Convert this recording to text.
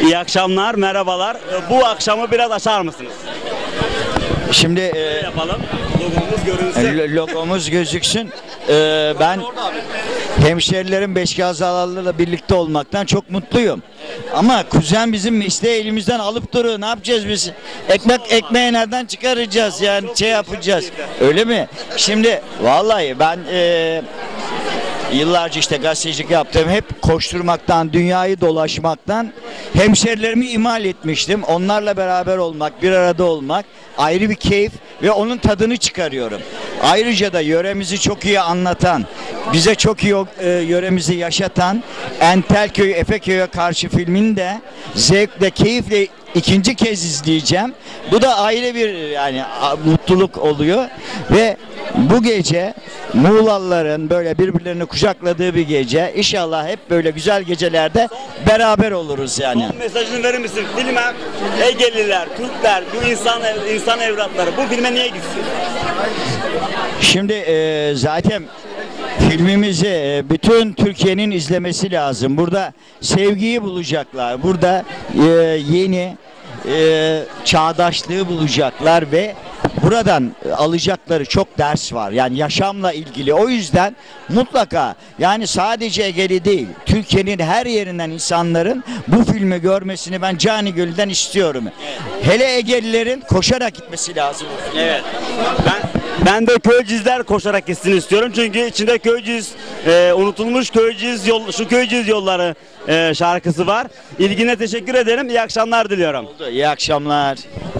İyi akşamlar, merhabalar. Bu akşamı biraz açar mısınız? Şimdi Yapalım. Logomuz görünsün. logomuz gözüksün. Ben hemşerilerin Beşkazalarla birlikte olmaktan çok mutluyum. Ama kuzen bizim işte elimizden alıp duruyor. Ne yapacağız biz? Ekmeği nereden çıkaracağız yani şey yapacağız. Öyle mi? Şimdi vallahi ben yıllarca işte gazetecilik yaptım. Hep koşturmaktan, dünyayı dolaşmaktan hemşerilerimi ihmal etmiştim. Onlarla beraber olmak, bir arada olmak ayrı bir keyif ve onun tadını çıkarıyorum. Ayrıca da yöremizi çok iyi anlatan, bize çok iyi yöremizi yaşatan Entelköy Efeköy'e karşı filmini de zevkle, keyifle ikinci kez izleyeceğim. Bu da ayrı bir yani mutluluk oluyor ve bu gece Muğlalıların böyle birbirlerini kucakladığı bir gece. İnşallah hep böyle güzel gecelerde beraber oluruz yani. Son mesajını verir misin? Filme Egeliler, Türkler, bu insan evlatları bu filme niye gitsin? Şimdi zaten filmimizi bütün Türkiye'nin izlemesi lazım. Burada sevgiyi bulacaklar. Burada yeni çağdaşlığı bulacaklar ve buradan alacakları çok ders var. Yani yaşamla ilgili. O yüzden mutlaka yani sadece Egeli değil, Türkiye'nin her yerinden insanların bu filmi görmesini ben canigönülden istiyorum. Hele Egelilerin koşarak gitmesi lazım. Evet. Ben de Köyceğizler koşarak gitsin istiyorum. Çünkü içinde Köyceğiz, unutulmuş Köyceğiz yol, şu Köyceğiz yolları şarkısı var. İlgine teşekkür ederim. İyi akşamlar diliyorum. İyi akşamlar.